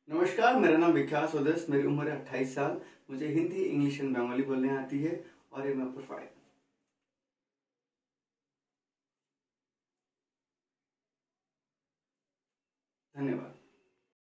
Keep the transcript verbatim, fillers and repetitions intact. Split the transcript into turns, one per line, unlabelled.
नमस्कार, मेरा नाम विकास ओदस, मेरी उम्र है अट्ठाईस साल। मुझे हिंदी, इंग्लिश एंड बंगाली बोलने आती है और ये मैं प्रोफाइल। धन्यवाद।